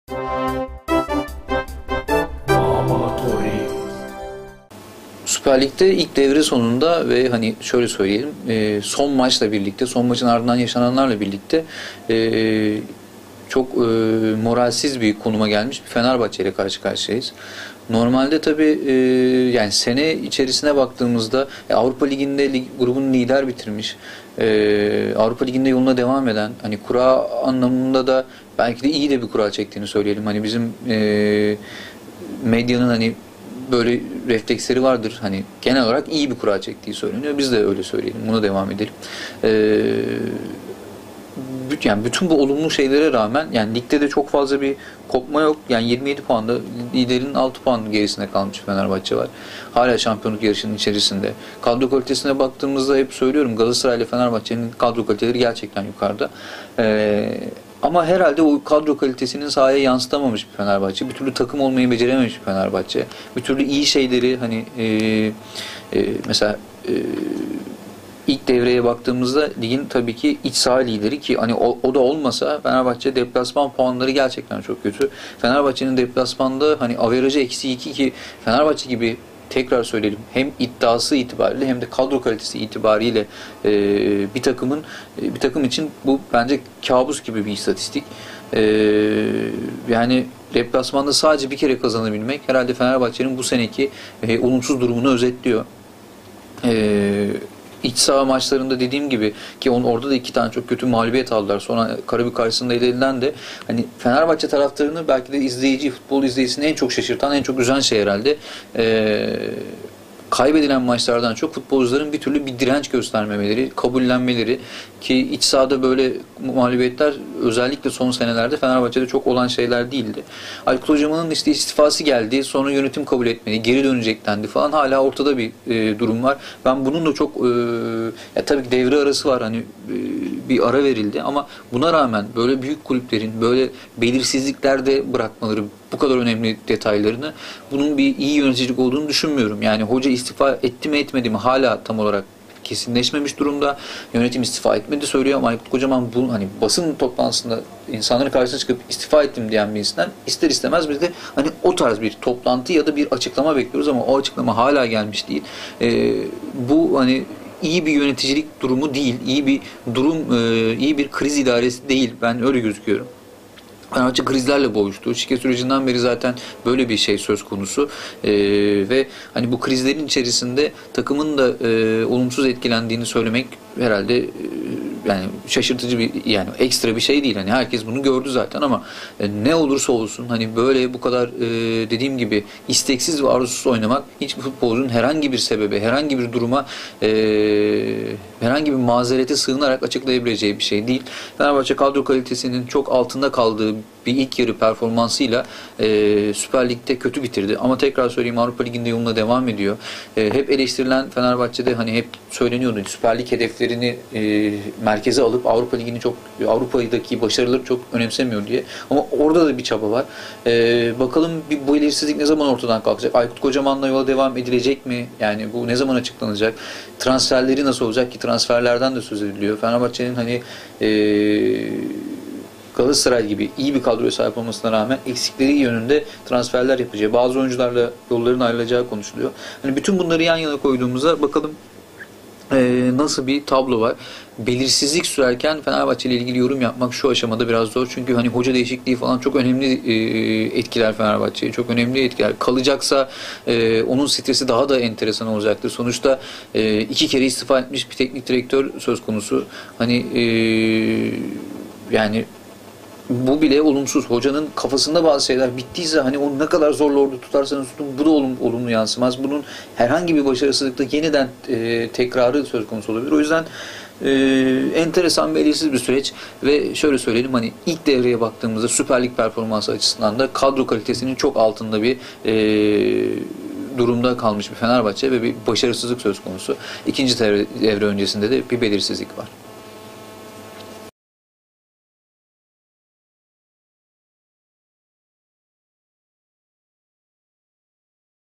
Süper Lig'de ilk devre sonunda ve hani şöyle söyleyelim, son maçla birlikte, son maçın ardından yaşananlarla birlikte çok moralsiz bir konuma gelmiş bir Fenerbahçe ile karşı karşıyayız. Normalde tabii yani sene içerisine baktığımızda Avrupa Ligi'nde grubun lider bitirmiş, Avrupa Ligi'nde yoluna devam eden, hani kura anlamında da belki de iyi de bir kura çektiğini söyleyelim. Hani bizim medyanın hani böyle refleksleri vardır. Hani genel olarak iyi bir kura çektiği söyleniyor. Biz de öyle söyleyelim. Buna devam edelim. Yani bütün bu olumlu şeylere rağmen yani ligde de çok fazla bir kopma yok. Yani 27 puanda liderin 6 puan gerisinde kalmış Fenerbahçe var. Hala şampiyonluk yarışının içerisinde. Kadro kalitesine baktığımızda hep söylüyorum, Galatasaray ile Fenerbahçe'nin kadro kaliteleri gerçekten yukarıda. Ama herhalde o kadro kalitesinin sahaya yansıtamamış bir Fenerbahçe. Bir türlü takım olmayı becerememiş bir Fenerbahçe. Bir türlü iyi şeyleri hani mesela ilk devreye baktığımızda ligin tabii ki iç saha lideri ki hani o da olmasa Fenerbahçe deplasman puanları gerçekten çok kötü. Fenerbahçe'nin deplasmanda hani averajı -2 ki Fenerbahçe gibi, tekrar söyleyelim, hem iddiası itibariyle hem de kadro kalitesi itibariyle bir takım için bu bence kabus gibi bir istatistik. Yani deplasmanda sadece bir kere kazanabilmek herhalde Fenerbahçe'nin bu seneki olumsuz durumunu özetliyor. İç saha maçlarında dediğim gibi ki orada da 2 tane çok kötü mağlubiyet aldılar. Sonra Karabük karşısında elinden de hani Fenerbahçe taraftarını belki de futbol izleyicisini en çok şaşırtan, en çok üzen şey herhalde kaybedilen maçlardan çok futbolcuların bir türlü bir direnç göstermemeleri, kabullenmeleri ki iç sahada böyle mağlubiyetler özellikle son senelerde Fenerbahçe'de çok olan şeyler değildi. Aykut Hocam'ın işte istifası geldi, sonra yönetim kabul etmedi, geri dönecek dendi falan, hala ortada bir durum var. Ben bunun da çok ya tabii ki devre arası var, hani bir ara verildi ama buna rağmen böyle büyük kulüplerin böyle belirsizliklerde bırakmaları, bu kadar önemli detaylarını, bunun bir iyi yöneticilik olduğunu düşünmüyorum. Yani hoca istifa etti mi etmedi mi hala tam olarak kesinleşmemiş durumda. Yönetim istifa etmedi söylüyor ama Aykut Kocaman bu hani basın toplantısında insanların karşısına çıkıp istifa ettim diyen birisinden ister istemez biz de hani o tarz bir toplantı ya da bir açıklama bekliyoruz ama o açıklama hala gelmiş değil. Bu hani iyi bir yöneticilik durumu değil, iyi bir durum, iyi bir kriz idaresi değil. Ben öyle gözüküyorum. Fenerbahçe krizlerle boğuştu. Şike sürecinden beri zaten böyle bir şey söz konusu. Ve hani bu krizlerin içerisinde takımın da olumsuz etkilendiğini söylemek herhalde yani şaşırtıcı bir, yani ekstra bir şey değil. Hani herkes bunu gördü zaten ama ne olursa olsun hani böyle bu kadar dediğim gibi isteksiz ve arzusuz oynamak hiçbir futbolcunun herhangi bir sebebe, herhangi bir duruma, herhangi bir mazerete sığınarak açıklayabileceği bir şey değil. Fenerbahçe kadro kalitesinin çok altında kaldığı bir ilk yarı performansıyla Süper Lig'de kötü bitirdi. Ama tekrar söyleyeyim, Avrupa Ligi'nde yoluna devam ediyor. Hep eleştirilen Fenerbahçe'de hani hep söyleniyordu, Süper Lig hedeflerini merkeze alıp Avrupa Ligi'ni çok, Avrupa'daki başarıları çok önemsemiyor diye. Ama orada da bir çaba var. Bakalım bu belirsizlik ne zaman ortadan kalkacak? Aykut Kocaman'la yola devam edilecek mi? Yani bu ne zaman açıklanacak? Transferleri nasıl olacak ki? Transferlerden de söz ediliyor. Fenerbahçe'nin hani Galatasaray gibi iyi bir kadroya sahip olmasına rağmen eksikleri yönünde transferler yapacağı, bazı oyuncularla yolların ayrılacağı konuşuluyor. Hani bütün bunları yan yana koyduğumuzda bakalım nasıl bir tablo var. Belirsizlik sürerken Fenerbahçe ile ilgili yorum yapmak şu aşamada biraz zor. Çünkü hani hoca değişikliği falan çok önemli etkiler Fenerbahçe'yi. Çok önemli etkiler. Kalacaksa onun stresi daha da enteresan olacaktır. Sonuçta 2 kere istifa etmiş bir teknik direktör söz konusu. Hani yani bu bile olumsuz. Hocanın kafasında bazı şeyler bittiyse hani onu ne kadar zorla orada tutarsanız tutun bu da olumlu yansımaz. Bunun herhangi bir başarısızlıkta yeniden tekrarı söz konusu olabilir. O yüzden enteresan, belirsiz bir süreç ve şöyle söyleyelim, hani ilk devreye baktığımızda Süper Lig performansı açısından da kadro kalitesinin çok altında bir durumda kalmış bir Fenerbahçe ve bir başarısızlık söz konusu. İkinci devre öncesinde de bir belirsizlik var.